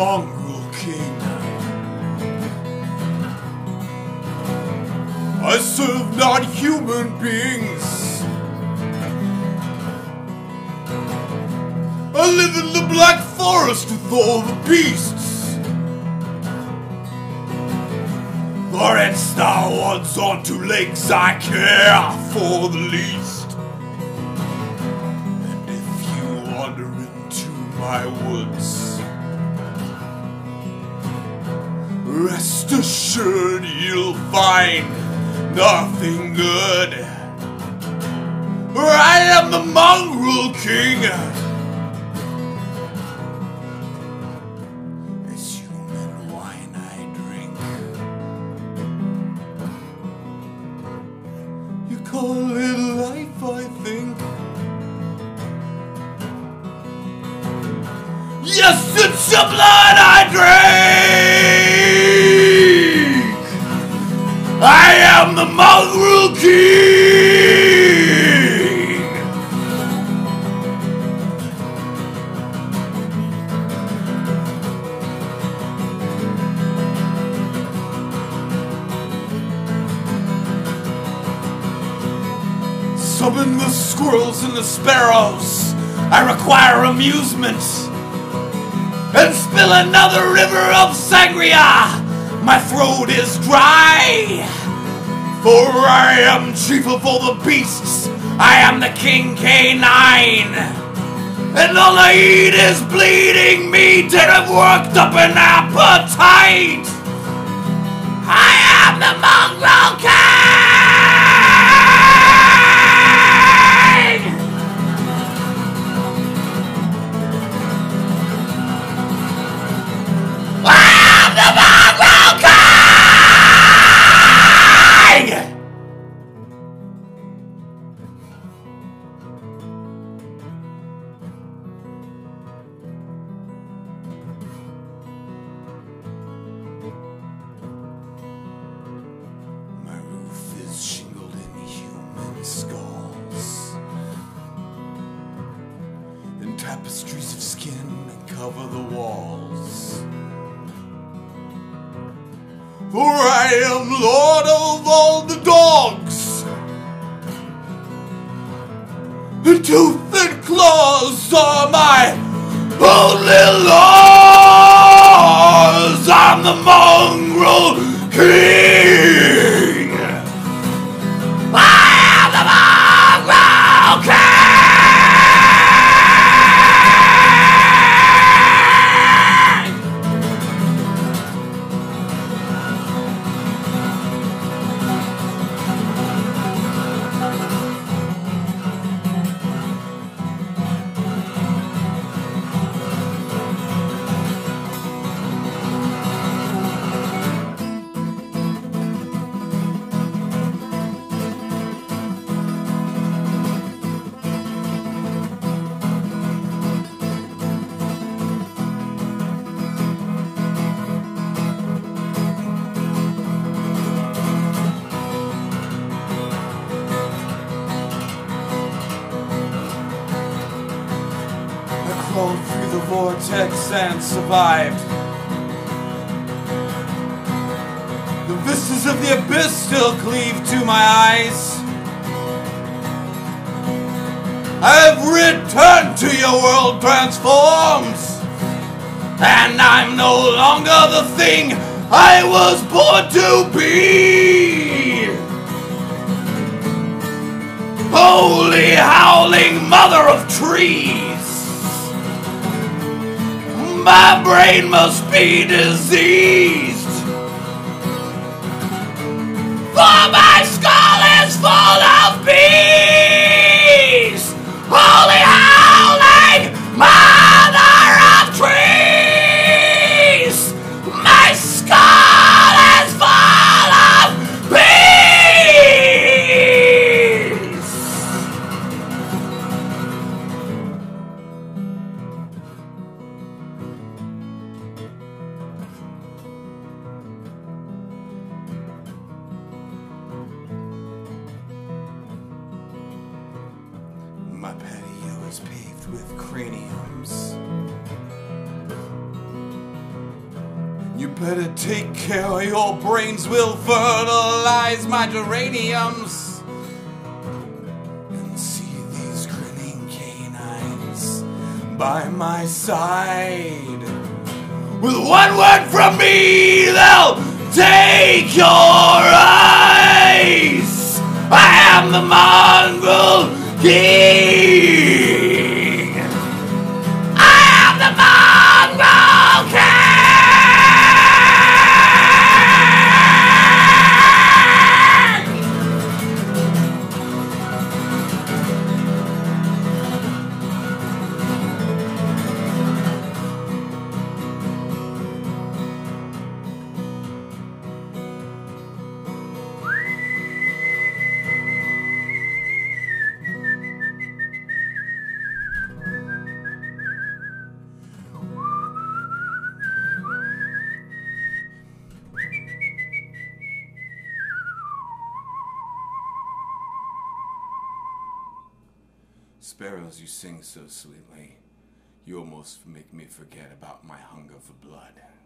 mongrel king. I serve not human beings. I live in the Black Forest with all the beasts. For it's the ones on two legs I care for the least. And if you wander into my woods, rest assured you'll find nothing good. For I am the mongrel king. It's human wine I drink. You call it life, I think. Yes, it's your blood I drink. I am the mongrel king. Summon the squirrels and the sparrows. I require amusement. And spill another river of sangria. My throat is dry. For I am chief of all the beasts. I am the king canine. And all I eat is bleeding meat, and I've worked up an appetite. I am the mongrel king. I am the mongrel king. My roof is shingled in human skulls, and tapestries of skin cover the walls. For I am lord of all the dogs, and tooth and claws are my only laws. I'm the mongrel king. I am the mongrel king. Crawled through the vortex and survived. The vistas of the abyss still cleave to my eyes. I've returned to your world transformed, and I'm no longer the thing I was born to be. Holy howling mother of trees, my brain must be diseased, for my skull is full of bees. Holy howling mother of trees, my skull is full of bees. My patio is paved with craniums. better take care or your brains will fertilize my geraniums. And see these grinning canines by my side. With one word from me, they'll take your eyes. I am the mongrel king. I am the mongrel king. Sparrows, you sing so sweetly. You almost make me forget about my hunger for blood.